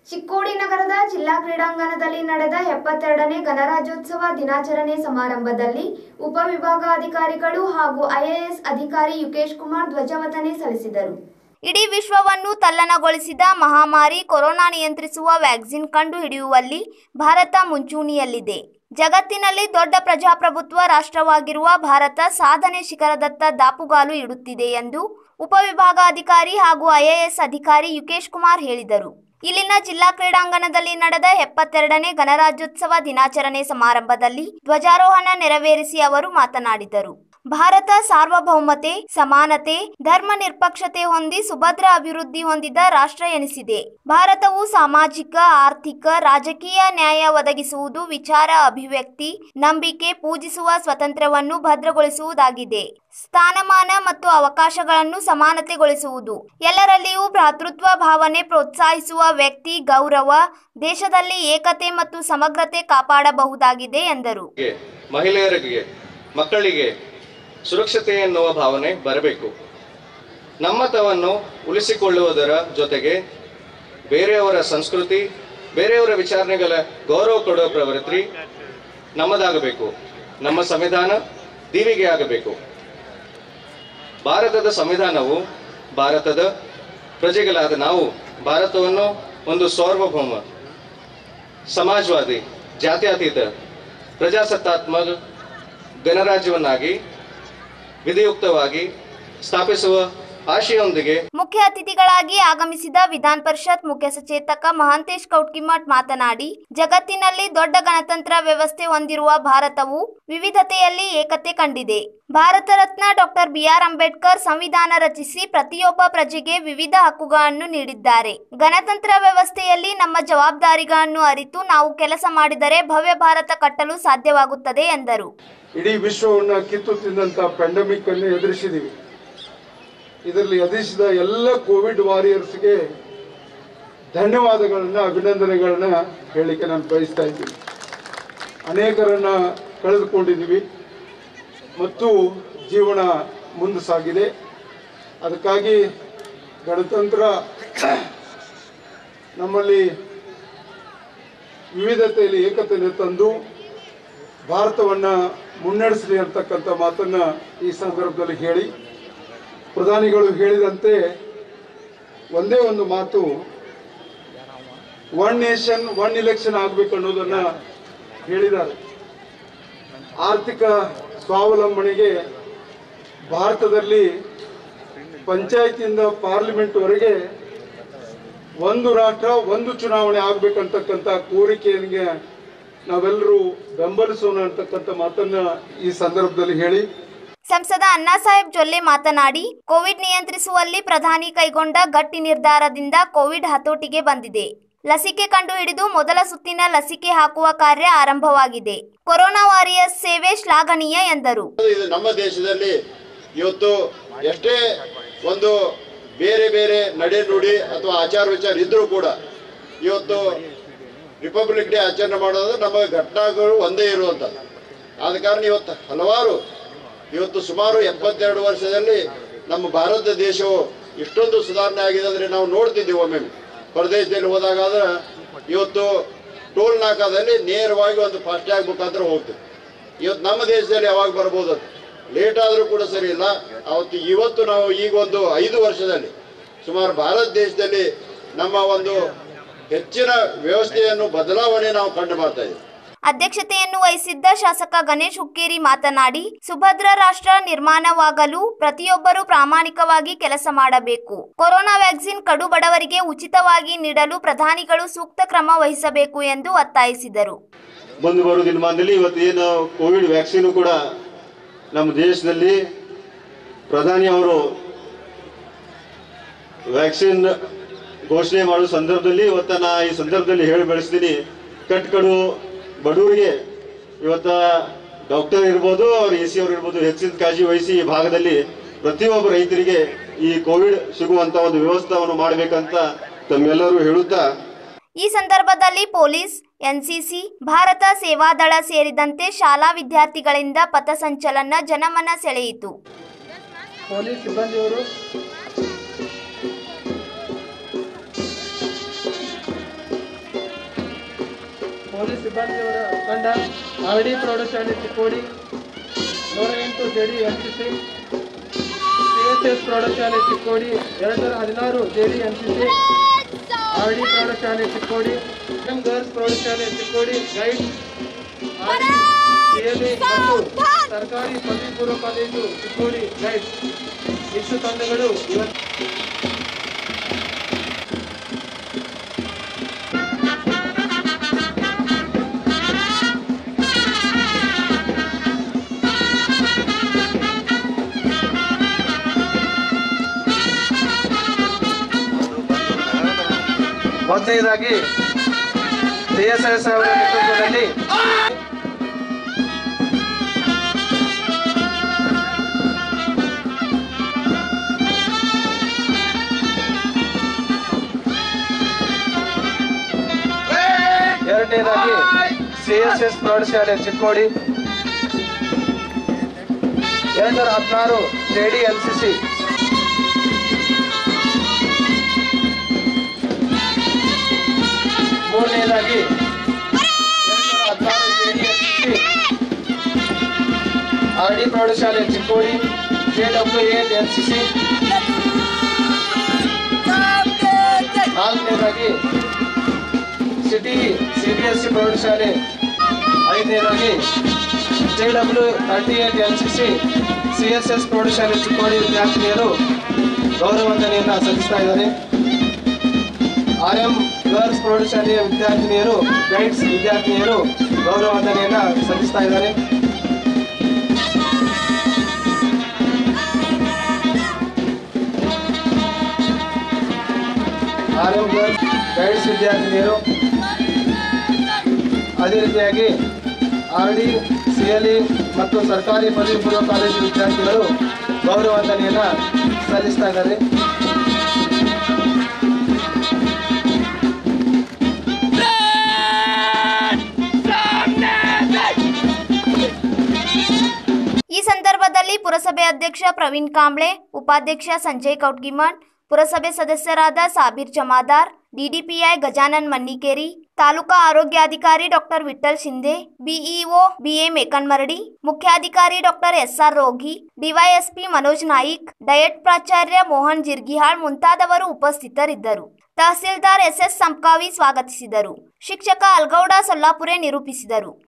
ಚಿಕ್ಕೋಡಿ ನಗರದ ಜಿಲ್ಲಾ ಕ್ರೀಡಾಂಗಣದಲ್ಲಿ ನಡೆದ 72ನೇ ಗಣರಾಜ್ಯೋತ್ಸವ ದಿನಾಚರಣೆ ಸಮಾರಂಭದಲ್ಲಿ ಉಪವಿಭಾಗಾಧಿಕಾರಿಗಳು ಹಾಗೂ ಐಎಎಸ್ ಅಧಿಕಾರಿ ಯುಕೇಶ್ ಕುಮಾರ್ ಧ್ವಜವಂದನೆ ಸಲ್ಲಿಸಿದರು. ಇಡೀ ವಿಶ್ವವನ್ನು ತಲ್ಲಣಗೊಳಿಸಿದ ಮಹಾಮಾರಿ ಕೊರೋನಾ ನಿಯಂತ್ರಿಸುವ ವ್ಯಾಕ್ಸಿನ್ ಕಂಡುಹಿಡಿಯುವಲ್ಲಿ ಭಾರತ ಮುಂಚೂಣಿಯಲ್ಲಿದೆ. ಜಗತ್ತಿನಲ್ಲಿ ದೊಡ್ಡ ಪ್ರಜಾಪ್ರಭುತ್ವ ರಾಷ್ಟ್ರವಾಗಿರುವ ಭಾರತ ಸಾಧನೆ ಶಿಖರದತ್ತ ದಾಪುಗಾಲು ಇಡುತ್ತಿದೆ ಎಂದು ಉಪವಿಭಾಗಾಧಿಕಾರಿ ಹಾಗೂ ಐಎಎಸ್ ಅಧಿಕಾರಿ ಯುಕೇಶ್ ಕುಮಾರ್ ಹೇಳಿದರು. ಇಲ್ಲಿನ ಜಿಲ್ಲಾ ಕ್ರೀಡಾಂಗಣದಲ್ಲಿ ನಡೆದ 72ನೇ ಗಣರಾಜ್ಯೋತ್ಸವ ದಿನಾಚರಣೆ ಸಮಾರಂಭದಲ್ಲಿ ಧ್ವಜಾರೋಹಣ ನೆರವೇರಿಸಿ ಅವರು ಮಾತನಾಡಿದರು. ಭಾರತ ಸಾರ್ವಭೌಮತೆ, ಸಮಾನತೆ, ಧರ್ಮ ನಿರಪೇಕ್ಷತೆ ಹೊಂದಿ ಸುಭದ್ರ ಅಭಿವೃದ್ಧಿ ಹೊಂದಿದ ರಾಷ್ಟ್ರ ಎನಿಸಿದೆ. ಭಾರತವು ಸಾಮಾಜಿಕ, ಆರ್ಥಿಕ, ರಾಜಕೀಯ ನ್ಯಾಯ ಒದಗಿಸುವುದು, ವಿಚಾರ ಅಭಿವ್ಯಕ್ತಿ, ನಂಬಿಕೆ, ಪೂಜಿಸುವ ಸ್ವಾತಂತ್ರ್ಯವನ್ನು ಭದ್ರಗೊಳಿಸುವುದಾಗಿದೆ. ಸ್ಥಾನಮಾನ ಮತ್ತು ಅವಕಾಶಗಳನ್ನು ಸಮಾನತೆಗೊಳಿಸುವುದು, ಎಲ್ಲರಲ್ಲಿಯೂ ಭ್ರಾತೃತ್ವ ಭಾವನೆ ಪ್ರೋತ್ಸಾಹಿಸುವ ವ್ಯಕ್ತಿ ಗೌರವ, ದೇಶದಲ್ಲಿ ಏಕತೆ ಮತ್ತು ಸಮಗ್ರತೆ ಕಾಪಾಡಬಹುದಾಗಿದೆ ಎಂದರು. ಮಹಿಳೆಯರಿಗೆ, ಮಕ್ಕಳಿಗೆ ಸುರಕ್ಷತೆ ಎನ್ನುವ ಭಾವನೆ ಬರಬೇಕು. ನಮ್ಮತವನ್ನು ಉಳಿಸಿಕೊಳ್ಳುವುದರ ಜೊತೆಗೆ ಬೇರೆಯವರ ಸಂಸ್ಕೃತಿ, ಬೇರೆಯವರ ವಿಚಾರಣೆಗಳ ಗೌರವ ಕೊಡುವ ಪ್ರವೃತ್ತಿ ನಮ್ಮದಾಗಬೇಕು. ನಮ್ಮ ಸಂವಿಧಾನ ದೀವಿಗೆ ಆಗಬೇಕು. ಭಾರತದ ಸಂವಿಧಾನವು ಭಾರತದ ಪ್ರಜೆಗಳಾದ ನಾವು ಭಾರತವನ್ನು ಒಂದು ಸಾರ್ವಭೌಮ, ಸಮಾಜವಾದಿ, ಜಾತ್ಯತೀತ, ಪ್ರಜಾಸತ್ತಾತ್ಮಕ ಗಣರಾಜ್ಯವನ್ನಾಗಿ ವಿಧಿಯುಕ್ತವಾಗಿ ಸ್ಥಾಪಿಸುವ ಆಶಯದೊಂದಿಗೆ ಮುಖ್ಯ ಅತಿಥಿಗಳಾಗಿ ಆಗಮಿಸಿದ ವಿಧಾನ ಪರಿಷತ್ ಮುಖ್ಯ ಸಚೇತಕ ಮಹಾಂತೇಶ್ ಕೌಟ್ಕಿಮಠ್ ಮಾತನಾಡಿ, ಜಗತ್ತಿನಲ್ಲಿ ದೊಡ್ಡ ಗಣತಂತ್ರ ವ್ಯವಸ್ಥೆ ಹೊಂದಿರುವ ಭಾರತವು ವಿವಿಧತೆಯಲ್ಲಿ ಏಕತೆ ಕಂಡಿದೆ. Bharat Ratna doctor B R. ಅಂಬೇಡ್ಕರ್ ಸಂವಿಧಾನ ರಚಿಸಿ ಪ್ರತಿಯೊಬ್ಬ ಪ್ರಜೆಗೆ ವಿವಿಧ ಹಕ್ಕುಗಳನ್ನು ನೀಡಿದ್ದಾರೆ. ಗಣತಂತ್ರ ವ್ಯವಸ್ಥೆಯಲ್ಲಿ ನಮ್ಮ ಜವಾಬ್ದಾರಿಗಳನ್ನು ಅರಿತು ನಾವು ಕೆಲಸ ಮಾಡಿದರೆ ಭವ್ಯ ಭಾರತ ಕಟ್ಟಲು ಸಾಧ್ಯವಾಗುತ್ತದೆ ಎಂದರು. ಇಡೀ ವಿಶ್ವವನ್ನು ಕಿತ್ತು ತಿಂದಂತ ಪ್ಯಾಂಡಮಿಕ್ ಅನ್ನು ಎದುರಿಸಿದೀವಿ. ಇದರಲ್ಲಿ ಎದುರಿಸಿದ ಎಲ್ಲ ಕೋವಿಡ್ ವಾರಿಯರ್ಸ್ಗೆ ಧನ್ಯವಾದಗಳನ್ನ, ಅಭಿನಂದನೆಗಳನ್ನ ಹೇಳಲಿಕ್ಕೆ ನಾನು ಬಯಸ್ತಾ ಇದ್ದೀನಿ. ಅನೇಕರನ್ನ ಕಳೆದುಕೊಂಡಿದ್ದೀವಿ ಮತ್ತು ಜೀವನ ಮುಂದೆ ಸಾಗಿದೆ. ಅದಕ್ಕಾಗಿ ಗಣತಂತ್ರ ನಮ್ಮಲ್ಲಿ ವಿವಿಧತೆಯಲ್ಲಿ ಏಕತೆಯನ್ನು ತಂದು ಭಾರತವನ್ನು ಮುನ್ನಡೆಸಲಿ ಅಂತಕ್ಕಂಥ ಮಾತನ್ನ ಈ ಸಂದರ್ಭದಲ್ಲಿ ಹೇಳಿ, ಪ್ರಧಾನಿಗಳು ಹೇಳಿದಂತೆ ಒಂದೇ ಒಂದು ಮಾತು, ಒನ್ ನೇಷನ್ ಒನ್ ಇಲೆಕ್ಷನ್ ಆಗಬೇಕು ಅನ್ನೋದನ್ನ ಹೇಳಿದ್ದಾರೆ. ಆರ್ಥಿಕ ಸ್ವಾವಲಂಬನೆಗೆ ಭಾರತದಲ್ಲಿ ಪಂಚಾಯತಿಯಿಂದ ಪಾರ್ಲಿಮೆಂಟ್ವರೆಗೆ ಒಂದು ರಾಷ್ಟ್ರ ಒಂದು ಚುನಾವಣೆ ಆಗಬೇಕಂತಕ್ಕಂಥ ಕೋರಿಕೆಗೆ ನಾವೆಲ್ಲರೂ ಬೆಂಬಲಿಸೋಣ ಅಂತಕ್ಕಂಥ ಮಾತನ್ನ ಈ ಸಂದರ್ಭದಲ್ಲಿ ಹೇಳಿ, ಸಂಸದ ಅಣ್ಣಾಸಾಹೇಬ್ ಜೊಲ್ಲೆ ಮಾತನಾಡಿ, ಕೋವಿಡ್ ನಿಯಂತ್ರಿಸುವಲ್ಲಿ ಪ್ರಧಾನಿ ಕೈಗೊಂಡ ಗಟ್ಟಿ ನಿರ್ಧಾರದಿಂದ ಕೋವಿಡ್ ಹತೋಟಿಗೆ ಬಂದಿದೆ. ಲಸಿಕೆ ಕಂಡುಹಿಡಿದು ಮೊದಲ ಸುತ್ತಿನ ಲಸಿಕೆ ಹಾಕುವ ಕಾರ್ಯ ಆರಂಭವಾಗಿದೆ. ಕೊರೋನಾ ವಾರಿಯರ್ಸ್ ಸೇವೆ ಶ್ಲಾಘನೀಯ ಎಂದರು. ನಮ್ಮ ದೇಶದಲ್ಲಿ ಇವತ್ತು ಎಷ್ಟೇ ಒಂದು ಬೇರೆ ಬೇರೆ ನಡೆ ನುಡಿ ಅಥವಾ ಆಚಾರ ವಿಚಾರ ಇದ್ರೂ ಕೂಡ ಇವತ್ತು ರಿಪಬ್ಲಿಕ್ ಡೇ ಆಚರಣೆ ಮಾಡೋದು ನಮ್ಮ ಘಟನೆಗಳು ಒಂದೇ ಇರುವಂಥದ್ದು. ಆದ ಕಾರಣ ಇವತ್ತು ಹಲವಾರು ಸುಮಾರು 72 ವರ್ಷದಲ್ಲಿ ನಮ್ಮ ಭಾರತ ದೇಶವು ಇಷ್ಟೊಂದು ಸುಧಾರಣೆ ಆಗಿದೆ ಅಂದರೆ ನಾವು ನೋಡ್ತಿದ್ದೀವಿ. ಒಮ್ಮೆ ಪ್ರದೇಶದಲ್ಲಿ ಹೋದಾಗಾದ್ರೆ ಇವತ್ತು ಟೋಲ್ ನಾಕಾದಲ್ಲಿ ನೇರವಾಗಿ ಒಂದು ಫಾಸ್ಟ್ಯಾಗ್ ಮುಖಾಂತರ ಹೋಗ್ತೀವಿ. ಇವತ್ತು ನಮ್ಮ ದೇಶದಲ್ಲಿ ಯಾವಾಗ ಬರ್ಬೋದು, ಲೇಟ್ ಆದರೂ ಕೂಡ ಸರಿ ಇಲ್ಲ. ಇವತ್ತು ನಾವು ಈಗ ಒಂದು 5 ವರ್ಷದಲ್ಲಿ ಸುಮಾರು ಭಾರತ ದೇಶದಲ್ಲಿ ನಮ್ಮ ಒಂದು ಹೆಚ್ಚಿನ ವ್ಯವಸ್ಥೆಯನ್ನು ಬದಲಾವಣೆ ನಾವು ಕಂಡು ಬರ್ತಾ ಇದ್ದೀವಿ. ಅಧ್ಯಕ್ಷತೆಯನ್ನು ವಹಿಸಿದ್ದ ಶಾಸಕ ಗಣೇಶ್ ಹುಕ್ಕೇರಿ ಮಾತನಾಡಿ, ಸುಭದ್ರ ರಾಷ್ಟ್ರ ನಿರ್ಮಾಣವಾಗಲು ಪ್ರತಿಯೊಬ್ಬರೂ ಪ್ರಾಮಾಣಿಕವಾಗಿ ಕೆಲಸ ಮಾಡಬೇಕು. ಕೊರೋನಾ ವ್ಯಾಕ್ಸಿನ್ ಕಡು ಬಡವರಿಗೆ ಉಚಿತವಾಗಿ ನೀಡಲು ಪ್ರಧಾನಿಗಳು ಸೂಕ್ತ ಕ್ರಮ ವಹಿಸಬೇಕು ಎಂದು ಒತ್ತಾಯಿಸಿದರು. ಮುಂದೆ ಬರುವ ದಿನಮಾನದಲ್ಲಿ ಇವತ್ತು ಏನು ಕೋವಿಡ್ ವ್ಯಾಕ್ಸಿನ್ ಕೂಡ ನಮ್ಮ ದೇಶದಲ್ಲಿ ಪ್ರಧಾನಿ ಅವರು ವ್ಯಾಕ್ಸಿನ್ ಘೋಷಣೆ ಮಾಡುವ ಸಂದರ್ಭದಲ್ಲಿ ಇವತ್ತು ನಾ ಈ ಸಂದರ್ಭದಲ್ಲಿ ಹೇಳಿ ಬೆಳೆಸ್ತೀನಿ, ಕಟ್ಕಡು ಬಡವರಿಗೆ ಇವತ್ತ ಡಾಕ್ಟರ್ ಇರ್ಬೋದು, ಅವ್ರ AC ಅವರು ಇರ್ಬೋದು, ಹೆಚ್ಚಿನ ಕಾಳಜಿ ವಹಿಸಿ ಈ ಭಾಗದಲ್ಲಿ ಪ್ರತಿಯೊಬ್ಬ ರೈತರಿಗೆ ಈ ಕೋವಿಡ್ ಸಿಗುವಂತ ಒಂದು ವ್ಯವಸ್ಥೆಯನ್ನು ಮಾಡಬೇಕಂತ ತಮ್ಮೆಲ್ಲರೂ ಹೇಳುತ್ತಾ, ಈ ಸಂದರ್ಭದಲ್ಲಿ ಪೊಲೀಸ್, ಎನ್ಸಿಸಿ, ಭಾರತ ಸೇವಾದಳ ಸೇರಿದಂತೆ ಶಾಲಾ ವಿದ್ಯಾರ್ಥಿಗಳಿಂದ ಪಥಸಂಚಲನ ಜನಮನ ಸೆಳೆಯಿತು. ಪೊಲೀಸ್ ಸಿಬ್ಬಂದಿಯವರು ಪೊಲೀಸ್ ಸಿಬ್ಬಂದಿಯವರ ತಂಡ ಆರ್ಡಿ ಪ್ರೌಢಶಾಲೆ ಚಿಕ್ಕೋಡಿ 108 ಜೆಡಿ ಎನ್ಸಿಸಿ ಸಿಎಸ್ಎಸ್ ಪ್ರೌಢಶಾಲೆ ಚಿಕ್ಕೋಡಿ 2016 ಜೆಡಿ ಎನ್ಸಿಸಿ ಆರ್ಡಿ ಪ್ರೌಢಶಾಲೆ ಚಿಕ್ಕೋಡಿ ಗರ್ಲ್ಸ್ ಪ್ರೌಢಶಾಲೆ ಚಿಕ್ಕೋಡಿ ಗೈಡ್ ಸಿಎಲ್ಇ ಮತ್ತು ಸರ್ಕಾರಿ ಪದವಿ ಪೂರ್ವ ಕಾಲೇಜು ಚಿಕ್ಕೋಡಿ ಗೈಡ್ ಇಷ್ಟು ತಂಡಗಳು ಇವತ್ತು ಮೊದಲನೇದಾಗಿ ಸಿಎಸ್ಎಸ್ ಅವರ ನೇತೃತ್ವದಲ್ಲಿ ಎರಡನೇದಾಗಿ ಸಿಎಸ್ಎಸ್ ಪ್ರೌಢಶಾಲೆ ಚಿಕ್ಕೋಡಿ 2016 ಜೆಡಿ ಎನ್ಸಿಸಿ ಮೂರನೇದಾಗಿ 2016 ಜೆಡಿ ಎನ್ಸಿಸಿ ಆರ್ಡಿ ಪ್ರೌಢಶಾಲೆ ಚಿಕ್ಕೋಡಿ JW8 ಎನ್ಸಿಸಿ ನಾಲ್ಕನೇದಾಗಿ ಸಿಟಿ CBSE ಪ್ರೌಢಶಾಲೆ ಐದನೇದಾಗಿ JW38 ಎನ್ಸಿಸಿ CSS ಪ್ರೌಢಶಾಲೆ ಚಿಕ್ಕೋಡಿ ವಿದ್ಯಾರ್ಥಿನಿಯರು ಗೌರವವಂದನೆಯನ್ನು ಸಲ್ಲಿಸ್ತಾ ಇದ್ದಾರೆ. RM ಗರ್ಲ್ಸ್ ಪ್ರೌಢಶಾಲೆಯ ವಿದ್ಯಾರ್ಥಿನಿಯರು ಗೈಡ್ಸ್ ವಿದ್ಯಾರ್ಥಿನಿಯರು ಗೌರವವಂದನೆಯನ್ನು ಸಲ್ಲಿಸ್ತಾ ಇದ್ದಾರೆ. RM ಗರ್ಲ್ಸ್ ಗೈಡ್ಸ್ ವಿದ್ಯಾರ್ಥಿನಿಯರು ಅದೇ ರೀತಿಯಾಗಿ RD CLE ಮತ್ತು ಸರ್ಕಾರಿ ಪದವಿ ಪೂರ್ವ ಕಾಲೇಜು ವಿದ್ಯಾರ್ಥಿಗಳು ಗೌರವವಂದನೆಯನ್ನು ಸಲ್ಲಿಸ್ತಾ ಇದ್ದಾರೆ. ಈ ಸಂದರ್ಭದಲ್ಲಿ ಪುರಸಭೆ ಅಧ್ಯಕ್ಷ ಪ್ರವೀಣ್ ಕಾಂಬ್ಳೆ, ಉಪಾಧ್ಯಕ್ಷ ಸಂಜಯ್ ಕೌಟ್ಗಿಮಠ್, ಪುರಸಭೆ ಸದಸ್ಯರಾದ ಸಾಬೀರ್ ಜಮಾದಾರ್, DDPI ಗಜಾನನ್ ಮನ್ನಿಕೇರಿ, ತಾಲೂಕಾ ಆರೋಗ್ಯಾಧಿಕಾರಿ doctor Vitthal Shinde, BEO BA Mekanmaradi, ಮುಖ್ಯಾಧಿಕಾರಿ ಡಾಕ್ಟರ್ SR ರೋಗಿ, DYSP ಮನೋಜ್ ನಾಯಿಕ್, ಡಯಟ್ ಪ್ರಾಚಾರ್ಯ ಮೋಹನ್ ಜಿರ್ಗಿಹಾಳ್ ಮುಂತಾದವರು ಉಪಸ್ಥಿತರಿದ್ದರು. ತಹಸೀಲ್ದಾರ್ SS ಸಂಪ್ಕಾವಿ ಸ್ವಾಗತಿಸಿದರು. ಶಿಕ್ಷಕ ಅಲ್ಗೌಡ ಸೊಲ್ಲಾಪುರೆ ನಿರೂಪಿಸಿದರು.